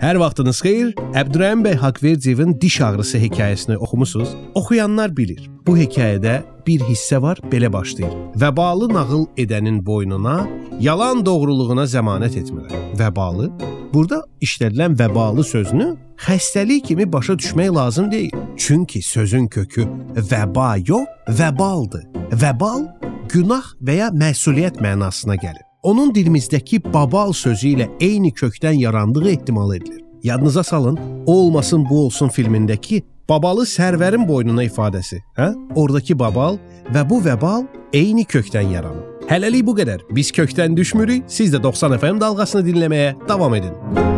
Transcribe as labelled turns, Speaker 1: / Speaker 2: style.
Speaker 1: Hər vaxtınız xeyir. Əbdürrəhim bəy Haqverdiyevin diş ağrısı hekayəsini oxumusunuz. Oxuyanlar bilir. Bu hekayədə bir hissə var, belə başlayır. Vəbalı nağıl edənin boynuna, yalan doğruluğuna zəmanət etmirlər. Vəbalı? Burada işlədilən vəbalı sözünü xəstəlik kimi başa düşmək lazım deyil. Çünki sözün kökü vəba yox, vəbaldır. Vəbal günah və ya məsuliyyət mənasına gəlir. Onun dilimizdəki babal sözü ilə eyni kökdən yarandığı ehtimal edilir. Yadınıza salın, O olmasın bu olsun filmindəki babalı sərvərin boynuna ifadəsi. Oradakı babal və bu vəbal eyni kökdən yaranır. Hələlik bu qədər. Biz kökdən düşmürük. Siz də 90 FM dalğasını dinləməyə davam edin.